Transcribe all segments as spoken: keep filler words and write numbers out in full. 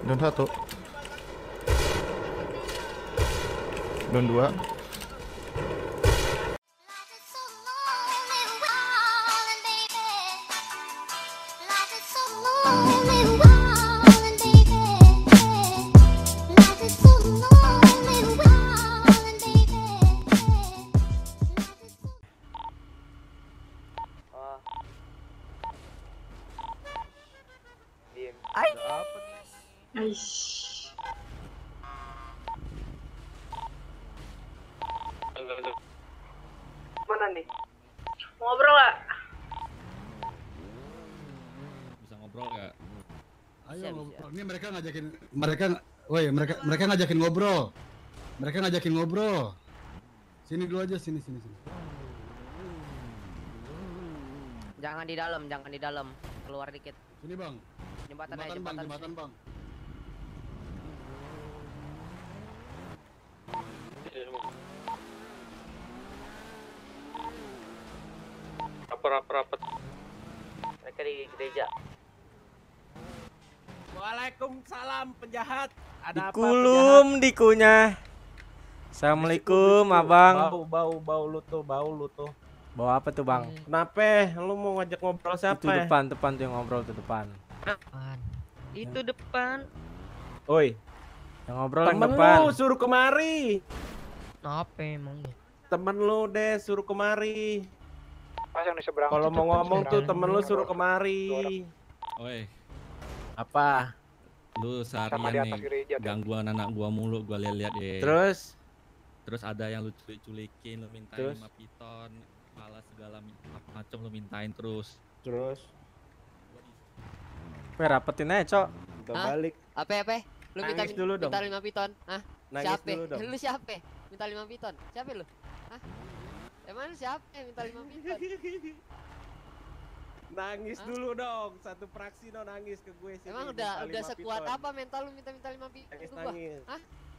Down satu. Down dua. Aish. Mana nih? Ngobrol gak? Bisa ngobrol gak? Ayo ngobrol. Ini mereka ngajakin mereka, woi mereka mereka ngajakin ngobrol. Mereka ngajakin ngobrol. Sini dulu aja, sini sini sini. Jangan di dalam, jangan di dalam. Keluar dikit. Sini, Bang. Jembatan, Jembatan, aja, Bang, jembatan, jembatan, Bang. Rapat-rapat. Mereka di gereja. Waalaikumsalam penjahat. Ada apa Dikulum dikunya. Assalamualaikum abang. Bau bau bau lu tuh, bau lu tuh. Bawa apa tuh bang? Kenapa? Lu mau ngajak ngobrol siapa? Itu depan, depan tuh yang ngobrol tuh depan. Depan. Itu depan. Oi, Yang ngobrol yang temen depan. lu suruh kemari. Apa emangnya? Temen lu deh suruh kemari. Pas yang di seberang. Kalau mau ngomong tuh temen lu suruh kemari. Oi, Apa? lu Sama di seharian atas nih gereja. tuh. gangguan anak gua mulu, gua liat-liat deh. Terus? Terus ada yang lu culik-culikin, lu mintain Terus? lima piton, kepala segala macam lu mintain terus. Terus? Weh rapetin aja cok. Udah Hah? balik. Apa apa? Lu minta Nangis dulu dong. minta lima piton. Hah? Nangis Siapa? dulu dong. Lu siapa? Minta lima piton. Siapa lu? Hah? Emang lu siapa yang minta lima piton? Nangis Hah? dulu dong. Satu fraksi dong nangis ke gue sini. Emang minta udah udah lima sekuat piton. apa mental lu minta-minta lima piton Nangis ke gua? nangis. Hah?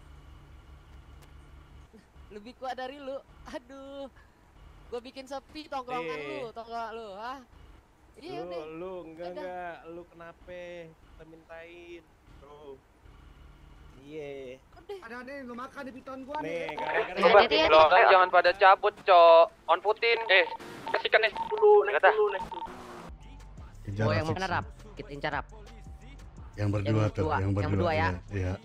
Lebih kuat dari lu. Aduh. Gua bikin sepi tongkrongan Eh. lu, tongkrongan lu. Hah? Iya Lu, udah. lu enggak Udah. enggak, lu kenapa? Kita mintain. Tuh. Iya. Udah. Ada nih, lu makan di piton gua Nih, gara-gara Coba, hati-hati, hati. Lo jangan pada cabut, Cok. On putin. Eh, kasihkan nih dulu, naik dulu, naik dulu. Kejar Oh yang asik mana sih. rap? Kita incar rap. Yang berdua Yang tuh, berdua, yang yang berdua. berdua ya. Iya.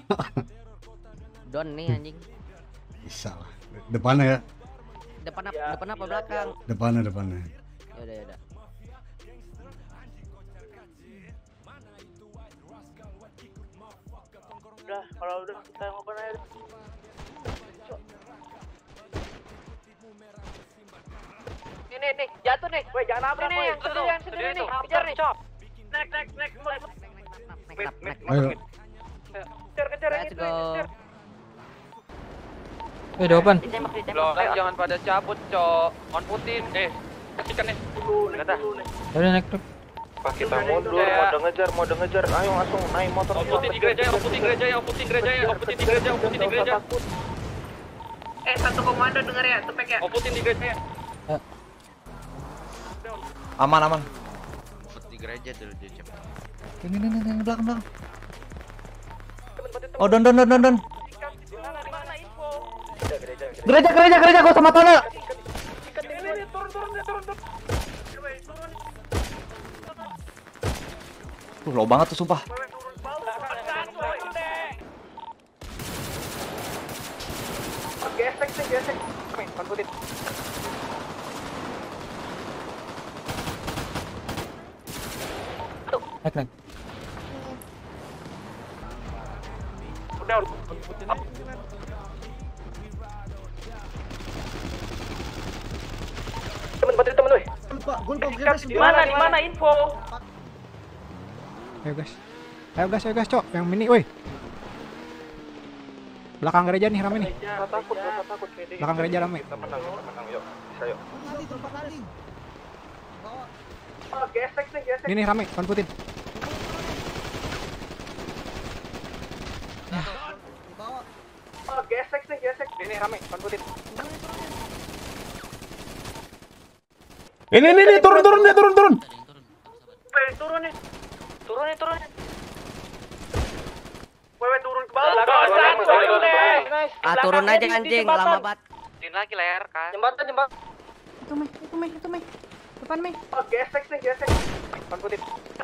Don nih anjing. Bisa lah. Depannya ya. Depan apa? Depan apa belakang? Depannya, depannya. Ya udah ya udah. Udah, kalau udah kita ngobrol aja. Nih nih nih, jatuh nih. Woi, jangan nabrak, Nih, woi. yang sendiri, yang sendiri nih. Kejar nih. Naik, naik, naik. Naik, naik, naik. Ayo. Kejar, kejar yang Let's itu, go. kejar. Eh di open. Ditembak, ditembak. Lo Ayo. jangan pada cabut, Cok. On putin. Eh, kasihkan nih dulu, naik dulu. Udah naik tuh. Pak kita mundur, mode ngejar, mode ngejar. Ayo langsung naik motor. On putin di gereja, on putin di gereja, on putin di gereja, on putin di gereja, on putin di gereja. Eh satu komando denger ya, tepek ya. On putin di gereja. Aman aman. Di gereja dulu dia cepat. Ini ini ini belakang belakang. Oh don don don don don. Mana info? Gereja gereja gereja gua sama Tona. Ini turun turun turun turun. Tuh low banget tuh sumpah. Gesek sih gesek. Main konfutin. Naik naik. Udah. Temen bantu temen weh. Lupa, gua lupa Di mana di mana info? Ayo guys, ayo guys, ayo guys, cok, yang mini, woi. Belakang gereja nih rame nih. Gak takut, gak takut. Belakang gereja rame. Kita menang, kita menang. Yuk, bisa yuk. Oh, gesek nih, gesek. Ini nih rame, konfutin. Oh, gesek nih, gesek. Ini rame, konfutin. Ini ini nih turun turun dia turun turun. Eh, turun nih. Turun nih, turun nih. Wewe turun ke bawah. Ah turun aja anjing, lama banget. Din lagi layar kan. Jembatan jembatan. Itu meh, itu meh, itu meh. Depan meh. Oh, gesek nih, gesek. Depan putih.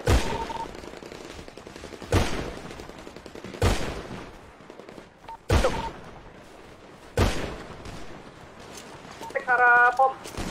Arah pom.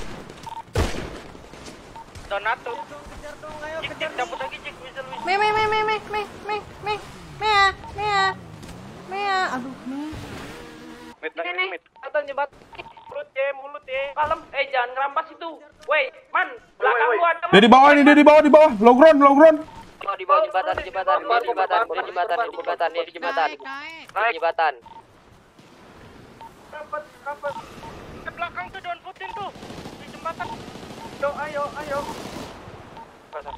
Donato. Cik cik cabut lagi cik whistle whistle. Meh, meh, meh, meh, meh, meh, meh, meh, meh, ah, meh, ah, meh, ah. Aduh, meh. Mit lagi mit. Atau nyebat. Mulut ya, mulut ya. Kalem. Eh jangan ngerampas itu. Woi, man. Belakang gua ada. Dia di bawah nih, dia di bawah, di bawah. Low ground, low ground. Oh, di bawah jembatan, di jembatan, di jembatan, di jembatan, di jembatan, di jembatan. Di jembatan. Rapat, rapat. Ke belakang tuh Don Putin tuh. Di jembatan. Yo, ayo, ayo. Pak Sapi.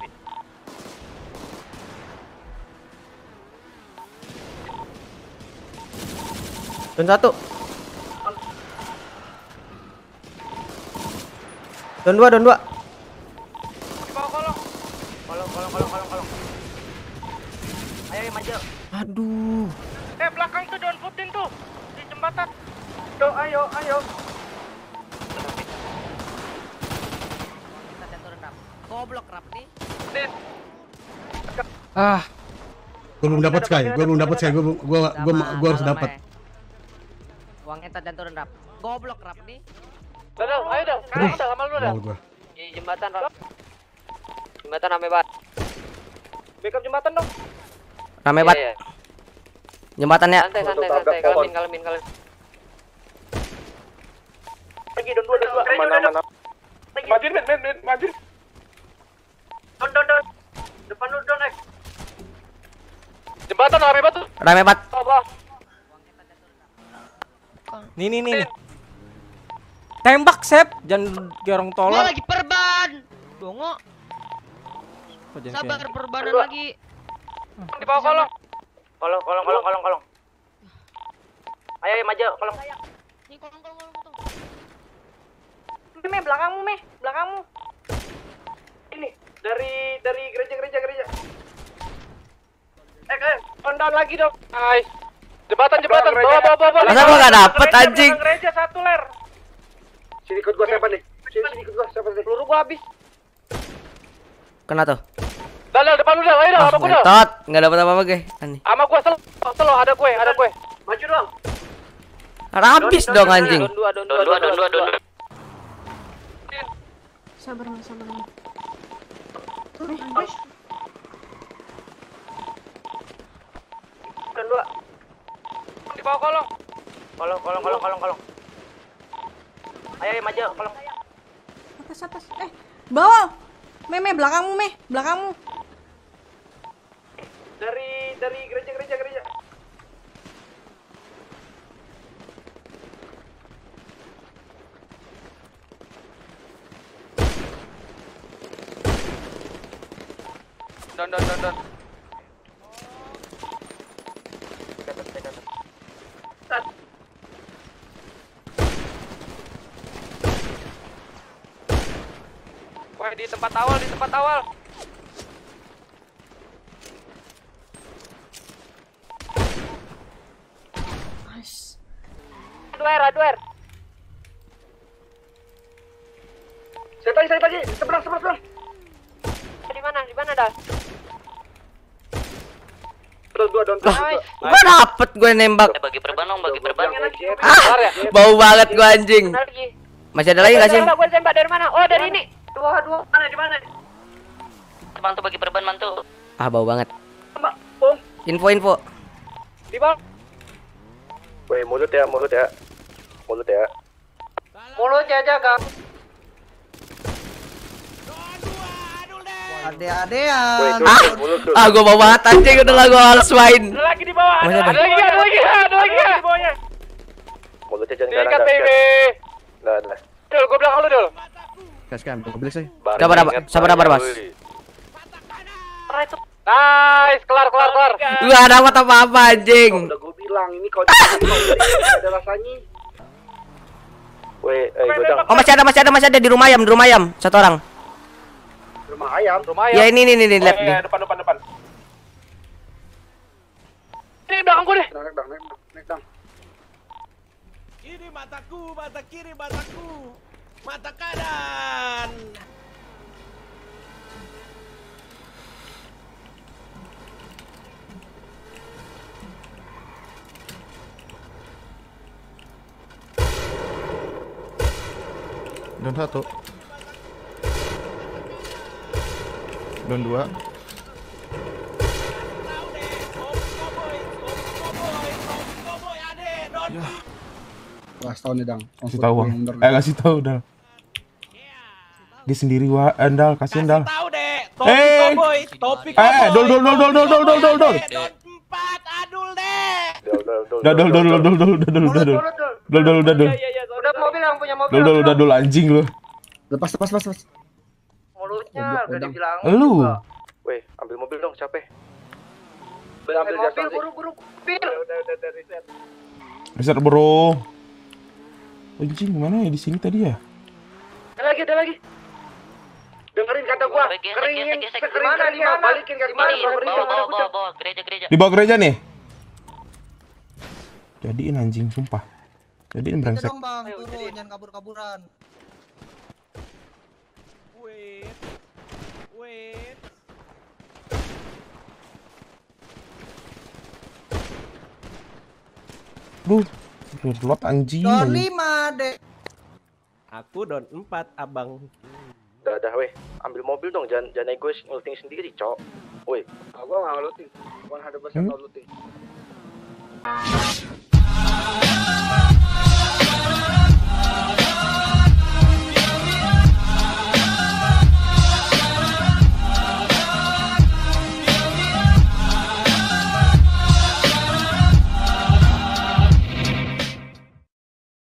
Dan satu. Dan dua, dan dua. Di bawah kolong. Kolong, kolong, kolong, kolong, kolong. Ayo, maju. Aduh. Eh, belakang tuh Don Putin tuh. Di jembatan. Yo, ayo, ayo. Goblok rap nih. Ah. Gua belum dapat Sky, gua belum dapat Sky, gua gua gua gua harus dapat. Uang entar dan turun rap. Goblok rap nih. Udah, ayo dah. Sekarang udah lama lu dah. Gua. Di jembatan rap. Jembatan rame banget. Backup jembatan dong. Rame banget. Iya, iya. Jembatannya. Santai, santai, santai. Kalemin, kalemin, kalemin. Lagi don dua, don dua. Mana mana. Majuin, men, men, men, majuin. Don, don, don. Depan lu, don, X. Jembatan rame banget tuh. Rame banget. Allah. Nih, nih, nih. Tembak, Sep. Jangan garong tolong. Gua lagi perban. Dongo. Kok jangan Sabar kayak- perbanan lagi. Di bawah kolong. Kolong, kolong, kolong, kolong, kolong. Ayo, ayo maju, kolong. Nih kolong, kolong, kolong, kolong. Meh, belakangmu, meh, belakangmu. Ini dari dari gereja, gereja, gereja. Eh, eh, on down lagi dong. Nice. Jembatan, jembatan, bawa, bawa, bawa. Masa gua nggak dapet, Gereja, anjing? belakang Gereja satu ler. Sini ikut gua siapa nih? Sini, sini ikut gua siapa nih? Peluru gua habis. Kena tuh. Dalal depan lu dah, ayo dah, Ah, sama gua dah. ngetot. Nggak dapat apa-apa, guys. Aneh. Sama gua selo, selo ada gue, ada gue. Maju dong. Habis dong anjing. Don dua, don dua, don dua, don dua. Sabar, meh, sabar, meh. Don dua. Di bawah kolong. Kolong, kolong, kolong, kolong, kolong. Ayo, ayo maju, kolong. Atas, atas. Eh, bawah. Meh, meh, belakangmu, meh, belakangmu. Dari dari gereja, gereja, gereja. Don, don, don, don. Wah, di tempat awal, di tempat awal. Nice. Aduer, aduer. Saya tadi, saya tadi. Seberang, seberang, seberang. Di mana? Di mana dah? Don dua, don dua. Gua dapet gue nembak. Bagi perban dong, bagi perban. Ah, bau banget gua anjing. Masih ada lagi nggak sih? Gue tembak dari mana? Oh, dari ini. Dua, dua. Mana, di mana? Mantu bagi perban, mantu. Ah, bau banget. Mbak, Bung. Info-info. Di bawah. Woi, mulut ya, mulut ya. Mulut ya. Mulutnya jaga. Ade-adean. Ah, ah gua mau banget anjing, udah lah gua harus main. Ada lagi di bawah. Masih Ada ada. lagi, ada lagi, ada lagi di bawahnya. Mulutnya jangan Sikat, garang. baby. Nah, nah. Dul, gue belakang lu, Dul. Gas kan, gua beli sih. Sabar, sabar, sabar, sabar, Mas. Nice, kelar, kelar, kelar. Gua ada apa-apa anjing. Udah gua bilang ini kau ada rasanya. Woi, eh godang. Oh, masih ada, masih ada, masih ada di rumah ayam, di rumah ayam. Satu orang. Rumah ayam. Rumah Ya ini nih nih nih, Oh, lab iya, nih. depan, depan, depan. Ini naik belakang gue deh. Naik dong, naik dong, naik dong. Ini mataku, mata kiri mataku, mata kanan. Dan satu. Dan dua. Ya. Kasih tahu nih dang. Kasih tahu bang. Eh kasih tahu dal. Dia sendiri wa, Dal, kasihan Dal. Tahu deh. Topik Eh, cowboy, topik eh, dol dol dol dol dol dol dol dol dol. empat adul deh. Dol dol dol dol dol dol dol dol dol dol. Dol dol udah dol. Udah mobil yang punya mobil. Dol dol udah dol anjing lu. Lepas lepas lepas lepas. Mulutnya udah dibilang. Lu. Weh, ambil mobil dong, capek. Ambil mobil buru-buru mobil. Udah udah udah reset. Reset bro. Anjing mana ya di sini tadi ya? Ada lagi, ada lagi. Dengerin kata gua, keringin, sekering lima, balikin ke kemarin. Bawa bawa bawa bawa gereja gereja. Dibawa gereja nih. Jadiin anjing sumpah. Jadiin brengsek. Bang, turun, jangan kabur-kaburan. Wait, wait. Duh, lot anjing. Don lima deh. Aku don empat abang. Udah, udah, weh. Ambil mobil dong, jangan jangan egois ngeluting sendiri, cok. Weh. Gua nggak ngeluting. Gua ada bahasa ngeluting.